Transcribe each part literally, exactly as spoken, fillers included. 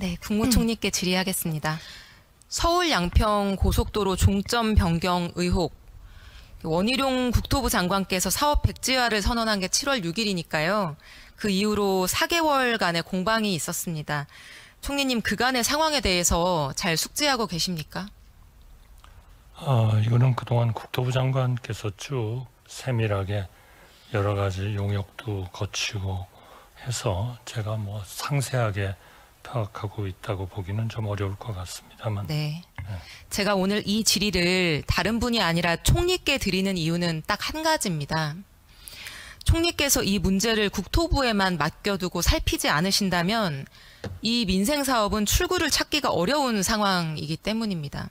네, 국무총리께 질의하겠습니다. 서울 양평 고속도로 종점 변경 의혹. 원희룡 국토부 장관께서 사업 백지화를 선언한 게 칠월 육일이니까요. 그 이후로 사 개월간의 공방이 있었습니다. 총리님, 그간의 상황에 대해서 잘 숙지하고 계십니까? 아, 이거는 그동안 국토부 장관께서 쭉 세밀하게 여러 가지 용역도 거치고 해서 제가 뭐 상세하게 파악하고 있다고 보기는 좀 어려울 것 같습니다만. 네. 네. 제가 오늘 이 질의를 다른 분이 아니라 총리께 드리는 이유는 딱 한 가지입니다. 총리께서 이 문제를 국토부에만 맡겨두고 살피지 않으신다면 이 민생사업은 출구를 찾기가 어려운 상황이기 때문입니다.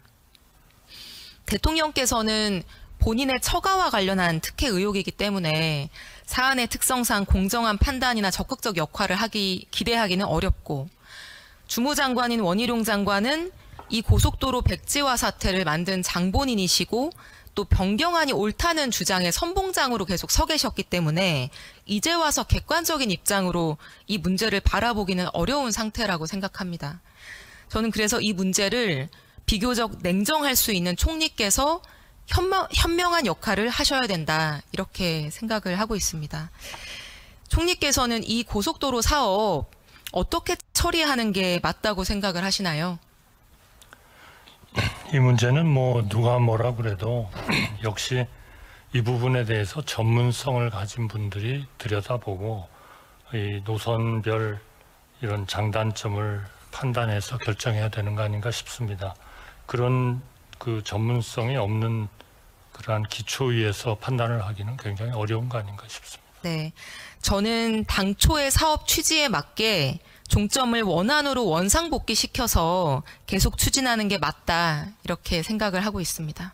대통령께서는 본인의 처가와 관련한 특혜 의혹이기 때문에 사안의 특성상 공정한 판단이나 적극적 역할을 하기 기대하기는 어렵고, 주무장관인 원희룡 장관은 이 고속도로 백지화 사태를 만든 장본인이시고 또 변경안이 옳다는 주장의 선봉장으로 계속 서 계셨기 때문에 이제 와서 객관적인 입장으로 이 문제를 바라보기는 어려운 상태라고 생각합니다. 저는 그래서 이 문제를 비교적 냉정할 수 있는 총리께서 현명, 현명한 역할을 하셔야 된다, 이렇게 생각을 하고 있습니다. 총리께서는 이 고속도로 사업 어떻게 처리하는 게 맞다고 생각을 하시나요? 이 문제는 뭐 누가 뭐라 그래도 역시 이 부분에 대해서 전문성을 가진 분들이 들여다보고 이 노선별 이런 장단점을 판단해서 결정해야 되는 거 아닌가 싶습니다. 그런 그 전문성이 없는 그러한 기초 위에서 판단을 하기는 굉장히 어려운 거 아닌가 싶습니다. 네, 저는 당초의 사업 취지에 맞게 종점을 원안으로 원상복귀시켜서 계속 추진하는 게 맞다, 이렇게 생각을 하고 있습니다.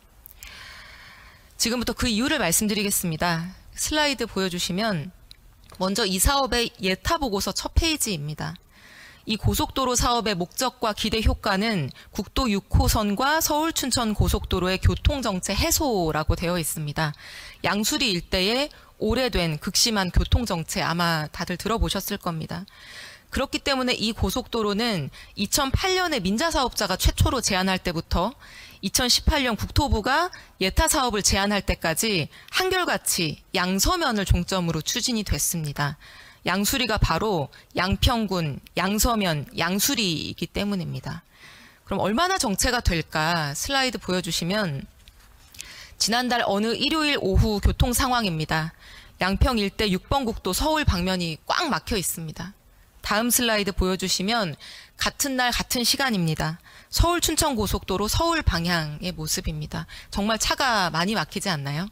지금부터 그 이유를 말씀드리겠습니다. 슬라이드 보여주시면 먼저 이 사업의 예타보고서 첫 페이지입니다. 이 고속도로 사업의 목적과 기대 효과는 국도 육 호선과 서울 춘천 고속도로의 교통정체 해소라고 되어 있습니다. 양수리 일대의 오래된 극심한 교통정체, 아마 다들 들어보셨을 겁니다. 그렇기 때문에 이 고속도로는 이천팔년에 민자사업자가 최초로 제안할 때부터 이천십팔년 국토부가 예타 사업을 제안할 때까지 한결같이 양서면을 종점으로 추진이 됐습니다. 양수리가 바로 양평군, 양서면, 양수리이기 때문입니다. 그럼 얼마나 정체가 될까? 슬라이드 보여주시면 지난달 어느 일요일 오후 교통 상황입니다. 양평 일대 육 번 국도 서울 방면이 꽉 막혀 있습니다. 다음 슬라이드 보여주시면 같은 날 같은 시간입니다. 서울 춘천 고속도로 서울 방향의 모습입니다. 정말 차가 많이 막히지 않나요?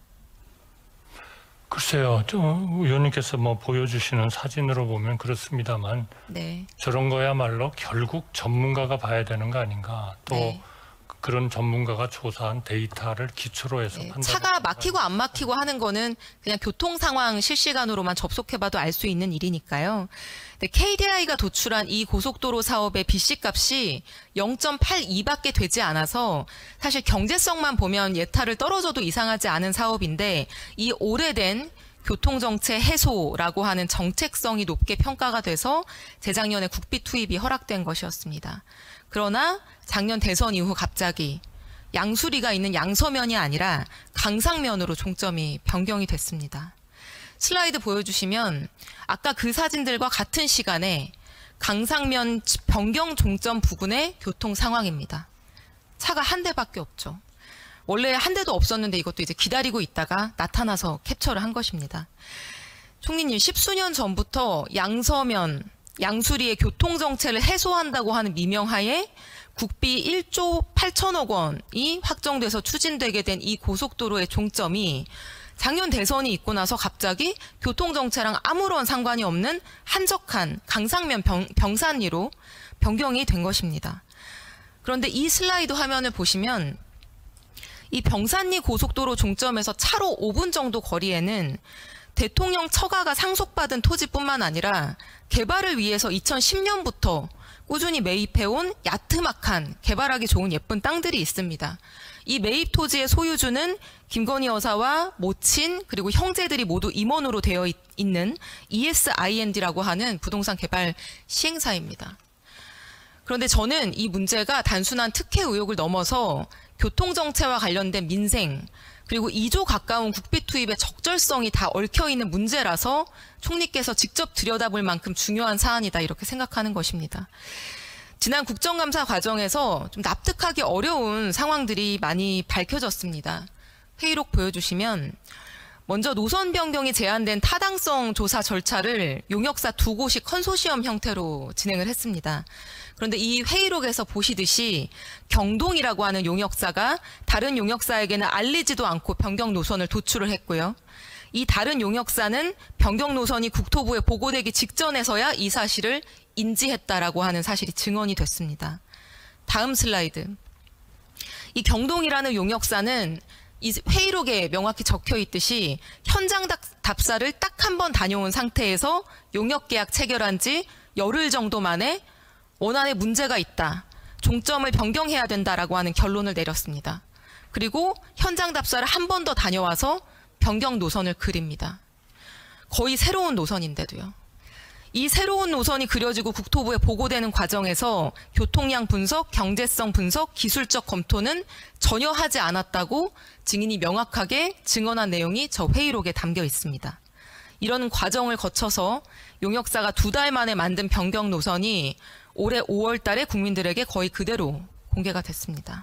글쎄요, 좀 의원님께서 뭐 보여주시는 사진으로 보면 그렇습니다만, 네. 저런 거야말로 결국 전문가가 봐야 되는 거 아닌가. 또 네. 그런 전문가가 조사한 데이터를 기초로 해서 네, 판단. 차가 막히고 안 막히고 하는 거는 그냥 교통 상황 실시간으로만 접속해봐도 알 수 있는 일이니까요. 케이디아이가 도출한 이 고속도로 사업의 비씨값이 영 점 팔이밖에 되지 않아서 사실 경제성만 보면 예타를 떨어져도 이상하지 않은 사업인데, 이 오래된 교통정체 해소라고 하는 정책성이 높게 평가가 돼서 재작년에 국비 투입이 허락된 것이었습니다. 그러나 작년 대선 이후 갑자기 양수리가 있는 양서면이 아니라 강상면으로 종점이 변경이 됐습니다. 슬라이드 보여주시면 아까 그 사진들과 같은 시간에 강상면 변경 종점 부근의 교통 상황입니다. 차가 한 대밖에 없죠. 원래 한 대도 없었는데 이것도 이제 기다리고 있다가 나타나서 캡처를 한 것입니다. 총리님, 십수년 전부터 양서면, 양수리의 교통정체를 해소한다고 하는 미명하에 국비 일조 팔천억 원이 확정돼서 추진되게 된 이 고속도로의 종점이 작년 대선이 있고 나서 갑자기 교통정체랑 아무런 상관이 없는 한적한 강상면 병, 병산리로 변경이 된 것입니다. 그런데 이 슬라이드 화면을 보시면 이 병산리 고속도로 종점에서 차로 오 분 정도 거리에는 대통령 처가가 상속받은 토지뿐만 아니라 개발을 위해서 이천십년부터 꾸준히 매입해온 야트막한 개발하기 좋은 예쁜 땅들이 있습니다. 이 매입 토지의 소유주는 김건희 여사와 모친 그리고 형제들이 모두 임원으로 되어 있는 이에스아이엔디라고 하는 부동산 개발 시행사입니다. 그런데 저는 이 문제가 단순한 특혜 의혹을 넘어서 교통정체와 관련된 민생, 그리고 이조 가까운 국비 투입의 적절성이 다 얽혀있는 문제라서 총리께서 직접 들여다볼 만큼 중요한 사안이다 이렇게 생각하는 것입니다. 지난 국정감사 과정에서 좀 납득하기 어려운 상황들이 많이 밝혀졌습니다. 회의록 보여주시면 먼저 노선 변경이 제한된 타당성 조사 절차를 용역사 두 곳이 컨소시엄 형태로 진행을 했습니다. 그런데 이 회의록에서 보시듯이 경동이라고 하는 용역사가 다른 용역사에게는 알리지도 않고 변경 노선을 도출을 했고요. 이 다른 용역사는 변경 노선이 국토부에 보고되기 직전에서야 이 사실을 인지했다라고 하는 사실이 증언이 됐습니다. 다음 슬라이드. 이 경동이라는 용역사는 이 회의록에 명확히 적혀 있듯이 현장 답사를 딱 한 번 다녀온 상태에서 용역계약 체결한 지 열흘 정도 만에 원안에 문제가 있다, 종점을 변경해야 된다라고 하는 결론을 내렸습니다. 그리고 현장 답사를 한 번 더 다녀와서 변경 노선을 그립니다. 거의 새로운 노선인데도요. 이 새로운 노선이 그려지고 국토부에 보고되는 과정에서 교통량 분석, 경제성 분석, 기술적 검토는 전혀 하지 않았다고 증인이 명확하게 증언한 내용이 저 회의록에 담겨 있습니다. 이런 과정을 거쳐서 용역사가 두 달 만에 만든 변경 노선이 올해 오월 달에 국민들에게 거의 그대로 공개가 됐습니다.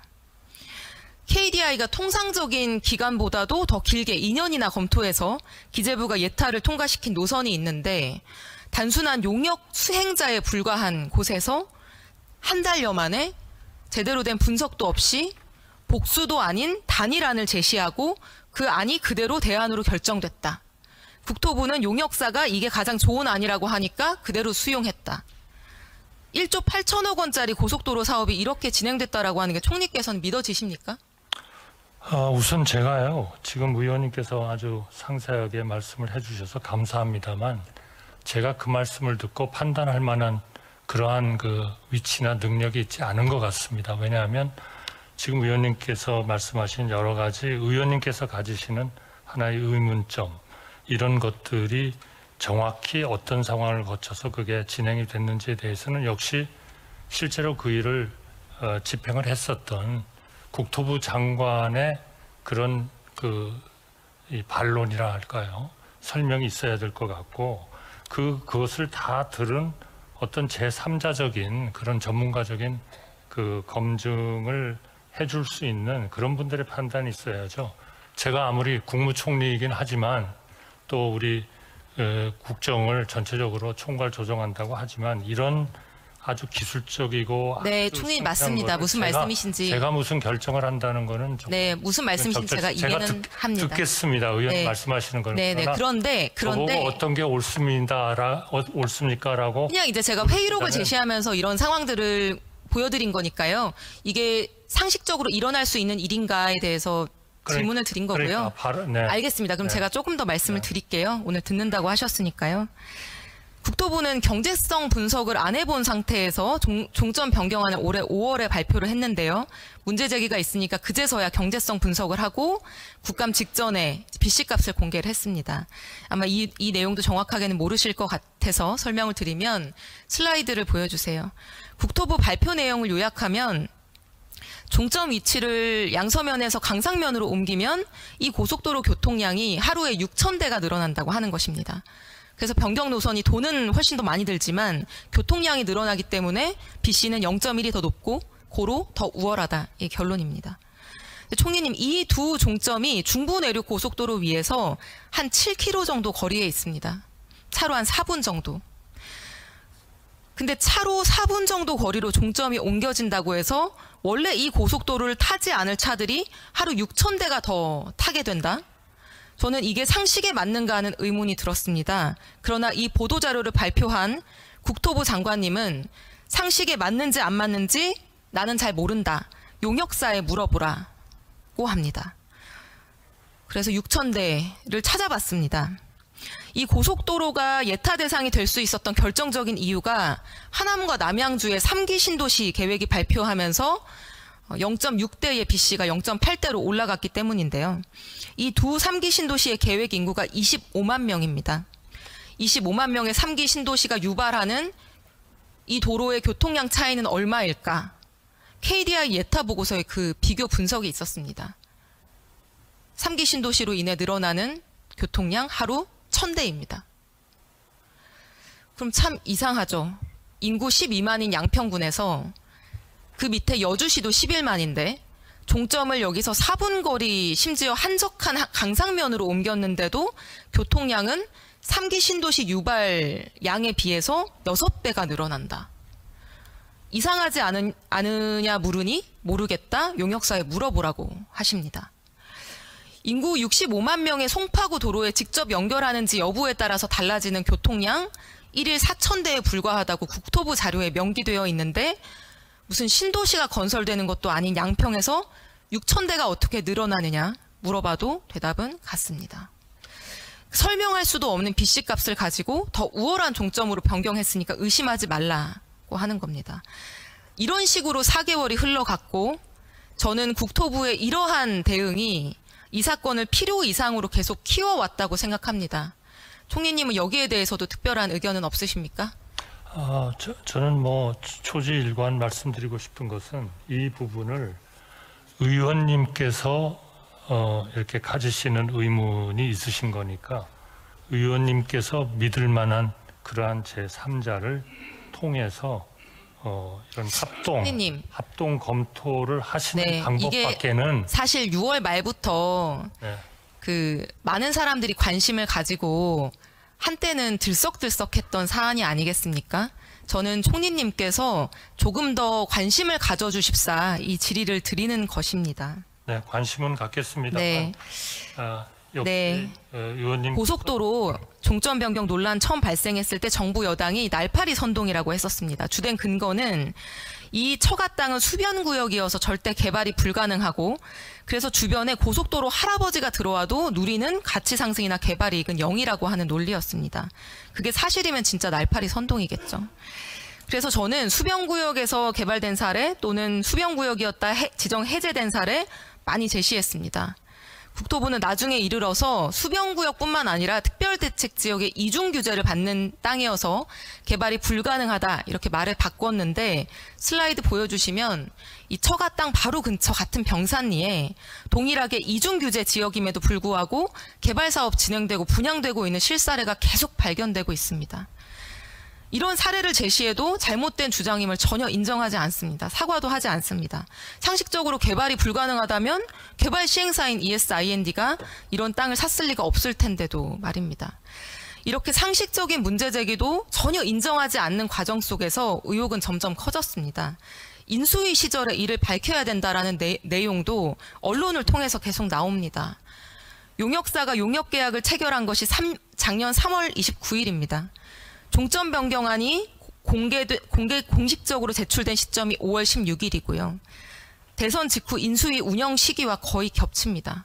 케이디아이가 통상적인 기간보다도 더 길게 이 년이나 검토해서 기재부가 예타를 통과시킨 노선이 있는데 단순한 용역 수행자에 불과한 곳에서 한 달여 만에 제대로 된 분석도 없이 복수도 아닌 단일안을 제시하고 그 안이 그대로 대안으로 결정됐다. 국토부는 용역사가 이게 가장 좋은 안이라고 하니까 그대로 수용했다. 일조 팔천억 원짜리 고속도로 사업이 이렇게 진행됐다라고 하는 게 총리께서는 믿어지십니까? 아, 우선 제가요, 지금 의원님께서 아주 상세하게 말씀을 해주셔서 감사합니다만 제가 그 말씀을 듣고 판단할 만한 그러한 그 위치나 능력이 있지 않은 것 같습니다. 왜냐하면 지금 의원님께서 말씀하신 여러 가지 의원님께서 가지시는 하나의 의문점, 이런 것들이 정확히 어떤 상황을 거쳐서 그게 진행이 됐는지에 대해서는 역시 실제로 그 일을 어, 집행을 했었던 국토부 장관의 그런 그 이 반론이라 할까요? 설명이 있어야 될 것 같고, 그 그것을 다 들은 어떤 제삼자적인 그런 전문가적인 그 검증을 해줄 수 있는 그런 분들의 판단이 있어야죠. 제가 아무리 국무총리이긴 하지만 또 우리 에, 국정을 전체적으로 총괄 조정한다고 하지만 이런 아주 기술적이고 네, 아주 총리 맞습니다. 무슨 제가, 말씀이신지. 제가 무슨 결정을 한다는 거는 좀 네, 무슨 말씀이신지 제가 이해는 듣, 합니다. 듣겠습니다. 의원 네. 말씀하시는 거는. 네, 네. 그런데 그런데 저보고 어떤 게 옳습니다라 어, 옳습니까라고. 그냥 이제 제가 회의록을 제시하면서 이런 상황들을 보여드린 거니까요. 이게 상식적으로 일어날 수 있는 일인가에 대해서 그러니까, 질문을 드린 거고요. 그러니까 바로, 네. 알겠습니다. 그럼 네. 제가 조금 더 말씀을 네. 드릴게요. 오늘 듣는다고 하셨으니까요. 국토부는 경제성 분석을 안 해본 상태에서 종, 종점 변경안을 올해 오월에 발표를 했는데요. 문제 제기가 있으니까 그제서야 경제성 분석을 하고 국감 직전에 빚값을 공개를 했습니다. 아마 이, 이 내용도 정확하게는 모르실 것 같아서 설명을 드리면 슬라이드를 보여주세요. 국토부 발표 내용을 요약하면 종점 위치를 양서면에서 강상면으로 옮기면 이 고속도로 교통량이 하루에 육천 대가 늘어난다고 하는 것입니다. 그래서 변경 노선이 돈은 훨씬 더 많이 들지만 교통량이 늘어나기 때문에 비씨는 영 점 일이 더 높고 고로 더 우월하다. 이 결론입니다. 총리님, 이 두 종점이 중부 내륙 고속도로 위에서 한 칠 킬로미터 정도 거리에 있습니다. 차로 한 사 분 정도. 근데 차로 사 분 정도 거리로 종점이 옮겨진다고 해서 원래 이 고속도로를 타지 않을 차들이 하루 육천 대가 더 타게 된다? 저는 이게 상식에 맞는가 하는 의문이 들었습니다. 그러나 이 보도자료를 발표한 국토부 장관님은 상식에 맞는지 안 맞는지 나는 잘 모른다. 용역사에 물어보라고 합니다. 그래서 육천 대를 찾아봤습니다. 이 고속도로가 예타 대상이 될 수 있었던 결정적인 이유가 하남과 남양주의 삼 기 신도시 계획이 발표하면서 영 점 육 대의 비씨가 영 점 팔 대로 올라갔기 때문인데요. 이 두 삼 기 신도시의 계획 인구가 이십오만 명입니다. 이십오만 명의 삼 기 신도시가 유발하는 이 도로의 교통량 차이는 얼마일까? 케이디아이 예타 보고서에 그 비교 분석이 있었습니다. 삼 기 신도시로 인해 늘어나는 교통량 하루 천 대입니다. 그럼 참 이상하죠. 인구 십이만인 양평군에서 그 밑에 여주시도 십일만인데 종점을 여기서 사 분 거리 심지어 한적한 강상면으로 옮겼는데도 교통량은 삼 기 신도시 유발 양에 비해서 여섯 배가 늘어난다. 이상하지 않은, 않으냐 물으니 모르겠다. 용역사에 물어보라고 하십니다. 인구 육십오만 명의 송파구 도로에 직접 연결하는지 여부에 따라서 달라지는 교통량 일일 사천 대에 불과하다고 국토부 자료에 명기되어 있는데 무슨 신도시가 건설되는 것도 아닌 양평에서 육천 대가 어떻게 늘어나느냐 물어봐도 대답은 같습니다. 설명할 수도 없는 빚값을 가지고 더 우월한 종점으로 변경했으니까 의심하지 말라고 하는 겁니다. 이런 식으로 사 개월이 흘러갔고 저는 국토부의 이러한 대응이 이 사건을 필요 이상으로 계속 키워왔다고 생각합니다. 총리님은 여기에 대해서도 특별한 의견은 없으십니까? 아, 저, 저는 뭐 초지일관 말씀드리고 싶은 것은 이 부분을 의원님께서 어, 이렇게 가지시는 의문이 있으신 거니까 의원님께서 믿을 만한 그러한 제삼자를 통해서 어, 이런 합동, 총리님. 합동 검토를 하시는 네, 방법밖에는 사실 유월 말부터 네. 그 많은 사람들이 관심을 가지고 한때는 들썩들썩했던 사안이 아니겠습니까? 저는 총리님께서 조금 더 관심을 가져주십사 이 질의를 드리는 것입니다. 네, 관심은 갖겠습니다. 네. 아, 역시 네. 의원님 고속도로 종점 변경 논란 처음 발생했을 때 정부 여당이 날파리 선동이라고 했었습니다. 주된 근거는 이 처가 땅은 수변구역이어서 절대 개발이 불가능하고 그래서 주변에 고속도로 할아버지가 들어와도 누리는 가치 상승이나 개발 이익은 영이라고 하는 논리였습니다. 그게 사실이면 진짜 날파리 선동이겠죠. 그래서 저는 수변구역에서 개발된 사례 또는 수변구역이었다 해, 지정 해제된 사례 많이 제시했습니다. 국토부는 나중에 이르러서 수변구역뿐만 아니라 특별대책지역의 이중규제를 받는 땅이어서 개발이 불가능하다 이렇게 말을 바꿨는데 슬라이드 보여주시면 이 처가 땅 바로 근처 같은 병산리에 동일하게 이중규제 지역임에도 불구하고 개발사업 진행되고 분양되고 있는 실사례가 계속 발견되고 있습니다. 이런 사례를 제시해도 잘못된 주장임을 전혀 인정하지 않습니다. 사과도 하지 않습니다. 상식적으로 개발이 불가능하다면 개발 시행사인 이에스아이엔디가 이런 땅을 샀을 리가 없을 텐데도 말입니다. 이렇게 상식적인 문제 제기도 전혀 인정하지 않는 과정 속에서 의혹은 점점 커졌습니다. 인수위 시절에 이를 밝혀야 된다라는 내, 내용도 언론을 통해서 계속 나옵니다. 용역사가 용역계약을 체결한 것이 삼, 작년 삼월 이십구일입니다. 종점 변경안이 공개돼, 공개, 공식적으로 제출된 시점이 오월 십육일이고요. 대선 직후 인수위 운영 시기와 거의 겹칩니다.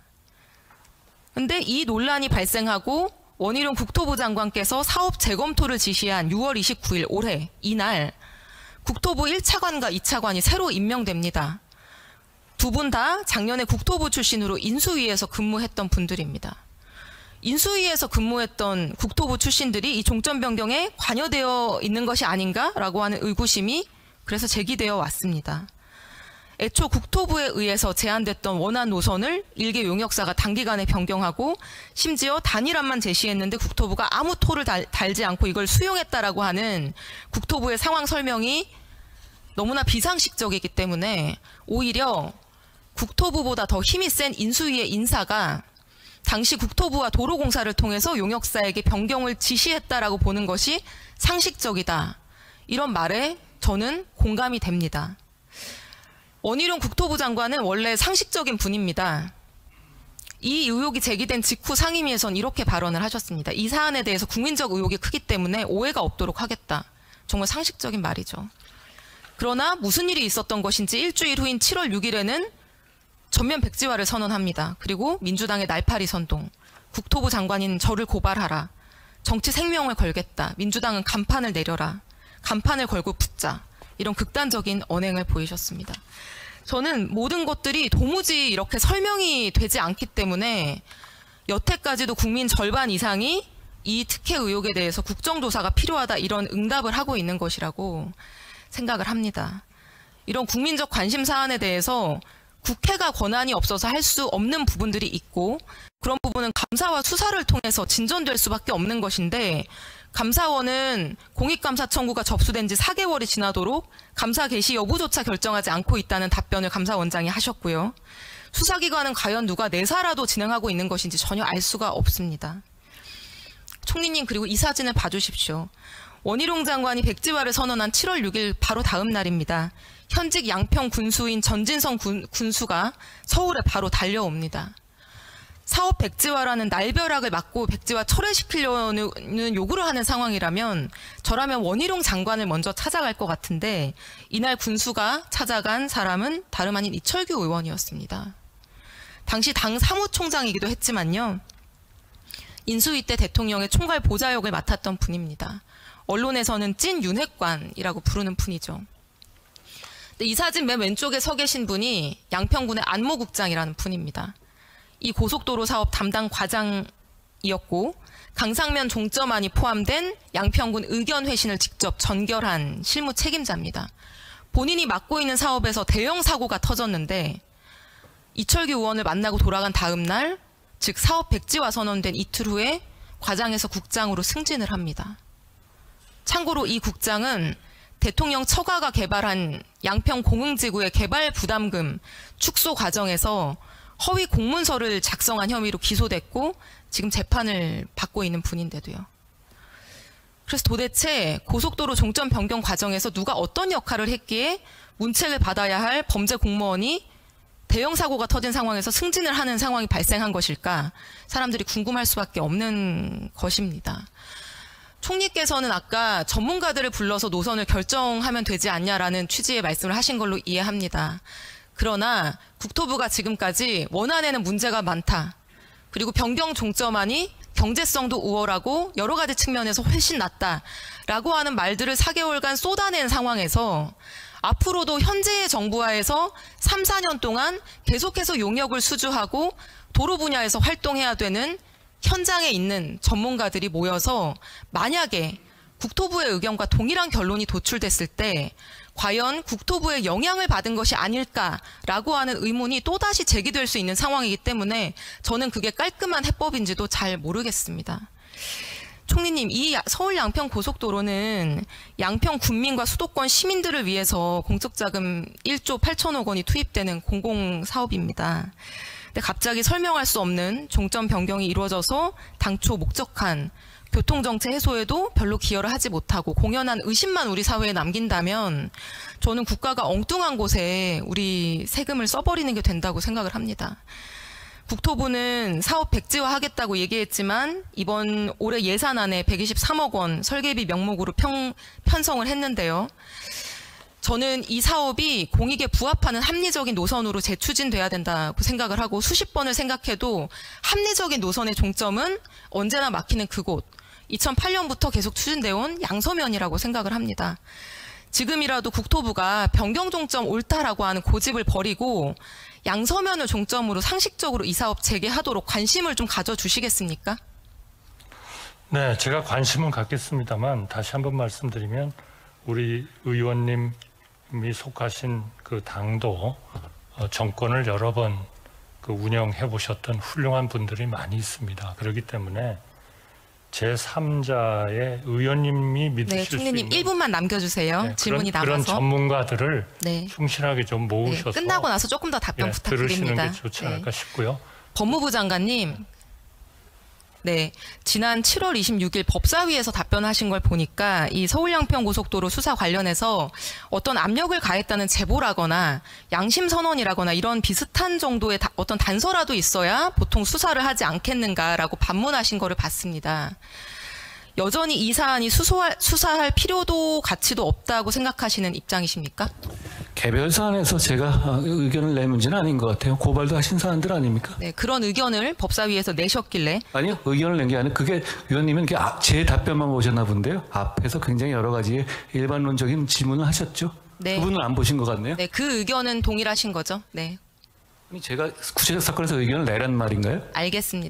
근데 이 논란이 발생하고 원희룡 국토부 장관께서 사업 재검토를 지시한 유월 이십구일 올해 이날 국토부 일 차관과 이 차관이 새로 임명됩니다. 두 분 다 작년에 국토부 출신으로 인수위에서 근무했던 분들입니다. 인수위에서 근무했던 국토부 출신들이 이 종점 변경에 관여되어 있는 것이 아닌가라고 하는 의구심이 그래서 제기되어 왔습니다. 애초 국토부에 의해서 제안됐던 원안 노선을 일개 용역사가 단기간에 변경하고 심지어 단일안만 제시했는데 국토부가 아무 토를 달, 달지 않고 이걸 수용했다라고 하는 국토부의 상황 설명이 너무나 비상식적이기 때문에 오히려 국토부보다 더 힘이 센 인수위의 인사가 당시 국토부와 도로공사를 통해서 용역사에게 변경을 지시했다라고 보는 것이 상식적이다. 이런 말에 저는 공감이 됩니다. 원희룡 국토부 장관은 원래 상식적인 분입니다. 이 의혹이 제기된 직후 상임위에서는 이렇게 발언을 하셨습니다. 이 사안에 대해서 국민적 의혹이 크기 때문에 오해가 없도록 하겠다. 정말 상식적인 말이죠. 그러나 무슨 일이 있었던 것인지 일주일 후인 칠월 육일에는 전면 백지화를 선언합니다. 그리고 민주당의 날파리 선동, 국토부 장관인 저를 고발하라, 정치 생명을 걸겠다, 민주당은 간판을 내려라, 간판을 걸고 붙자, 이런 극단적인 언행을 보이셨습니다. 저는 모든 것들이 도무지 이렇게 설명이 되지 않기 때문에 여태까지도 국민 절반 이상이 이 특혜 의혹에 대해서 국정조사가 필요하다 이런 응답을 하고 있는 것이라고 생각을 합니다. 이런 국민적 관심 사안에 대해서 국회가 권한이 없어서 할 수 없는 부분들이 있고 그런 부분은 감사와 수사를 통해서 진전될 수밖에 없는 것인데 감사원은 공익감사 청구가 접수된 지 사 개월이 지나도록 감사 개시 여부조차 결정하지 않고 있다는 답변을 감사원장이 하셨고요. 수사기관은 과연 누가 내사라도 진행하고 있는 것인지 전혀 알 수가 없습니다. 총리님 그리고 이 사진을 봐주십시오. 원희룡 장관이 백지화를 선언한 칠월 육일 바로 다음 날입니다. 현직 양평 군수인 전진성 군, 군수가 서울에 바로 달려옵니다. 사업 백지화라는 날벼락을 맞고 백지화 철회시키려는 요구를 하는 상황이라면 저라면 원희룡 장관을 먼저 찾아갈 것 같은데 이날 군수가 찾아간 사람은 다름 아닌 이철규 의원이었습니다. 당시 당 사무총장이기도 했지만요. 인수위 때 대통령의 총괄 보좌역을 맡았던 분입니다. 언론에서는 찐 윤핵관이라고 부르는 분이죠. 이 사진 맨 왼쪽에 서 계신 분이 양평군의 안모국장이라는 분입니다. 이 고속도로 사업 담당 과장이었고 강상면 종점안이 포함된 양평군 의견회신을 직접 전결한 실무 책임자입니다. 본인이 맡고 있는 사업에서 대형 사고가 터졌는데 이철규 의원을 만나고 돌아간 다음 날, 즉 사업 백지화 선언된 이틀 후에 과장에서 국장으로 승진을 합니다. 참고로 이 국장은 대통령 처가가 개발한 양평 공흥지구의 개발 부담금 축소 과정에서 허위 공문서를 작성한 혐의로 기소됐고 지금 재판을 받고 있는 분인데도요. 그래서 도대체 고속도로 종점 변경 과정에서 누가 어떤 역할을 했기에 문책을 받아야 할 범죄 공무원이 대형 사고가 터진 상황에서 승진을 하는 상황이 발생한 것일까? 사람들이 궁금할 수밖에 없는 것입니다. 총리께서는 아까 전문가들을 불러서 노선을 결정하면 되지 않냐라는 취지의 말씀을 하신 걸로 이해합니다. 그러나 국토부가 지금까지 원안에는 문제가 많다. 그리고 변경 종점안이 경제성도 우월하고 여러 가지 측면에서 훨씬 낫다라고 하는 말들을 사 개월간 쏟아낸 상황에서 앞으로도 현재의 정부하에서 삼, 사 년 동안 계속해서 용역을 수주하고 도로 분야에서 활동해야 되는 현장에 있는 전문가들이 모여서 만약에 국토부의 의견과 동일한 결론이 도출됐을 때 과연 국토부의 영향을 받은 것이 아닐까라고 하는 의문이 또다시 제기될 수 있는 상황이기 때문에 저는 그게 깔끔한 해법인지도 잘 모르겠습니다. 총리님, 이 서울 양평 고속도로는 양평 군민과 수도권 시민들을 위해서 공적자금 일조 팔천억 원이 투입되는 공공사업입니다. 근데 갑자기 설명할 수 없는 종점 변경이 이루어져서 당초 목적한 교통정체 해소에도 별로 기여를 하지 못하고 공연한 의심만 우리 사회에 남긴다면 저는 국가가 엉뚱한 곳에 우리 세금을 써버리는 게 된다고 생각을 합니다. 국토부는 사업 백지화하겠다고 얘기했지만 이번 올해 예산안에 백이십삼억 원 설계비 명목으로 평, 편성을 했는데요. 저는 이 사업이 공익에 부합하는 합리적인 노선으로 재추진돼야 된다고 생각을 하고 수십 번을 생각해도 합리적인 노선의 종점은 언제나 막히는 그곳, 이천팔 년부터 계속 추진되어 온 양서면이라고 생각을 합니다. 지금이라도 국토부가 변경 종점 옳다라고 하는 고집을 버리고 양서면을 종점으로 상식적으로 이 사업 재개하도록 관심을 좀 가져주시겠습니까? 네, 제가 관심은 갖겠습니다만 다시 한번 말씀드리면 우리 의원님이 속하신 그 당도 정권을 여러 번 그 운영해 보셨던 훌륭한 분들이 많이 있습니다. 그렇기 때문에 제삼자의 의원님이 믿으실 네, 수 총리님 있는 일 분만 남겨주세요. 네, 질문이 그런, 남아서. 그런 전문가들을 네. 충실하게 좀 모으셔서 네, 끝나고 나서 조금 더 답변 예, 부탁드립니다. 들으시는 게 좋지 않을까 네. 싶고요. 법무부 장관님, 네, 지난 칠월 이십육일 법사위에서 답변하신 걸 보니까 이 서울 양평 고속도로 수사 관련해서 어떤 압력을 가했다는 제보라거나 양심 선언이라거나 이런 비슷한 정도의 다, 어떤 단서라도 있어야 보통 수사를 하지 않겠는가라고 반문하신 거를 봤습니다. 여전히 이 사안이 수소할, 수사할 필요도 가치도 없다고 생각하시는 입장이십니까? 개별 사안에서 제가 의견을 낼 문제는 아닌 것 같아요. 고발도 하신 사안들 아닙니까? 네, 그런 의견을 법사위에서 내셨길래. 아니요, 의견을 낸 게 아니라 그게 위원님은 제 답변만 보셨나 본데요. 앞에서 굉장히 여러 가지 일반론적인 질문을 하셨죠. 네. 그분은 안 보신 것 같네요. 네, 그 의견은 동일하신 거죠. 네, 제가 구체적 사건에서 의견을 내란 말인가요? 알겠습니다.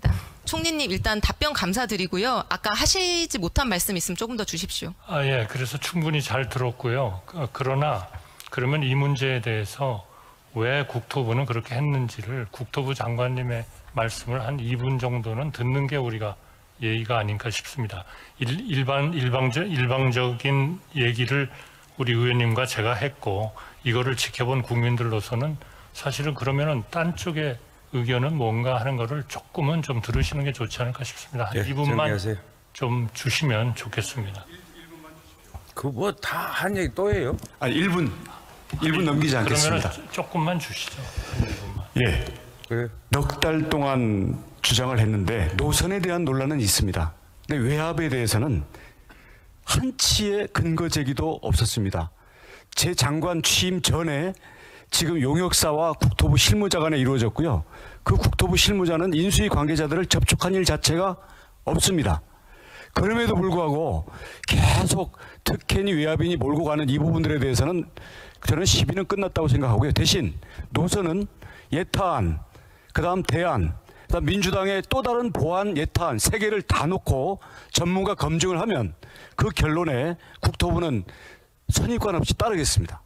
총리님 일단 답변 감사드리고요. 아까 하시지 못한 말씀 있으면 조금 더 주십시오. 아, 예. 그래서 충분히 잘 들었고요. 그- 그러나 그러면 이 문제에 대해서 왜 국토부는 그렇게 했는지를 국토부 장관님의 말씀을 한 이 분 정도는 듣는 게 우리가 예의가 아닌가 싶습니다. 일, 일반 일방적 일방적인 얘기를 우리 의원님과 제가 했고 이거를 지켜본 국민들로서는 사실은 그러면은 딴 쪽의 의견은 뭔가 하는 거를 조금은 좀 들으시는 게 좋지 않을까 싶습니다. 한 예, 이 분만 정리하세요. 좀 주시면 좋겠습니다. 그 뭐 다 한 얘기 또 해요? 아니 일 분 일 분 넘기지 그러면 않겠습니다. 조금만 주시죠. 한 이 분만. 예. 그래. 넉 달 동안 주장을 했는데 노선에 대한 논란은 있습니다. 근데 외압에 대해서는 한치의 근거 제기도 없었습니다. 제 장관 취임 전에 지금 용역사와 국토부 실무자 간에 이루어졌고요. 그 국토부 실무자는 인수위 관계자들을 접촉한 일 자체가 없습니다. 그럼에도 불구하고 계속 특혜니 외압이니 몰고 가는 이 부분들에 대해서는 저는 시비는 끝났다고 생각하고요. 대신 노선은 예타안, 그다음 대안, 그다음 민주당의 또 다른 보안 예타안 세 개를 다 놓고 전문가 검증을 하면 그 결론에 국토부는 선입관 없이 따르겠습니다.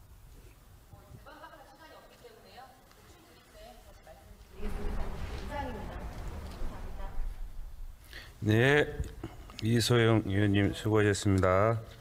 네, 이소영 의원님 수고하셨습니다.